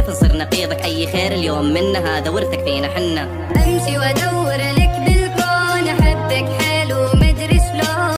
نصير نقيضك أي خير اليوم منا، هذا ورثك فينا حنا. أمشي وأدور